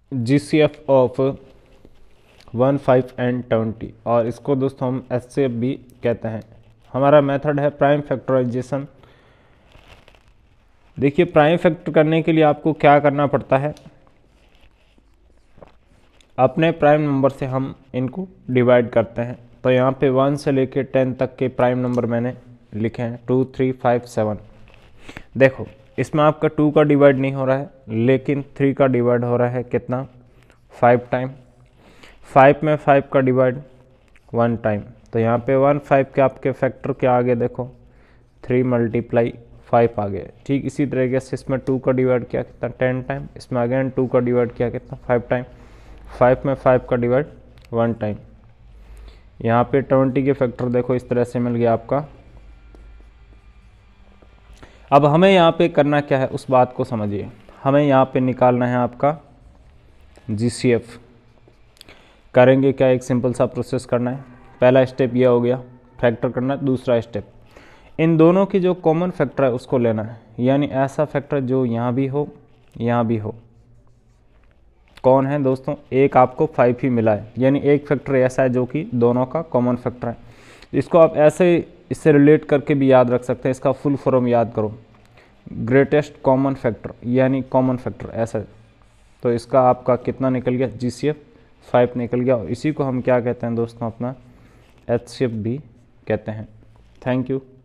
GCF of 1, 5 and 20, और इसको दोस्तों हम HCF भी कहते हैं। हमारा मेथड है प्राइम फैक्टराइजेशन। देखिए प्राइम फैक्टर करने के लिए आपको क्या करना पड़ता है, अपने प्राइम नंबर से हम इनको डिवाइड करते हैं। तो यहाँ पे 1 से लेके 10 तक के प्राइम नंबर मैंने लिखे हैं, 2, 3, 5, 7। देखो इसमें आपका 2 का डिवाइड नहीं हो रहा है, लेकिन 3 का डिवाइड हो रहा है। कितना? 5 टाइम। 5 में 5 का डिवाइड 1 टाइम। तो यहाँ पे 1, 5 के आपके फैक्टर क्या आ गए, देखो 3 × 5 आ गए। ठीक इसी तरीके से इसमें 2 का डिवाइड किया कितना, 10 टाइम। इसमें अगेन 2 का डिवाइड किया कितना, 5 टाइम। 5 में 5 का डिवाइड 1 टाइम। यहाँ पे 20 के फैक्टर देखो इस तरह से मिल गया आपका। अब हमें यहाँ पे करना क्या है उस बात को समझिए। हमें यहाँ पे निकालना है आपका GCF। करेंगे क्या, एक सिंपल सा प्रोसेस करना है। पहला स्टेप यह हो गया, फैक्टर करना है। दूसरा स्टेप, इन दोनों की जो कॉमन फैक्टर है उसको लेना है, यानी ऐसा फैक्टर जो यहाँ भी हो यहाँ भी हो। कौन है दोस्तों? एक आपको 5 ही मिला है, यानी एक फैक्टर ऐसा है जो कि दोनों का कॉमन फैक्टर है। इसको आप ऐसे इससे रिलेट करके भी याद रख सकते हैं। इसका फुल फॉर्म याद करो, ग्रेटेस्ट कॉमन फैक्टर, यानी कॉमन फैक्टर ऐसा। तो इसका आपका कितना निकल गया, GCF 5 निकल गया। और इसी को हम क्या कहते हैं दोस्तों, अपना HCF भी कहते हैं। Thank you.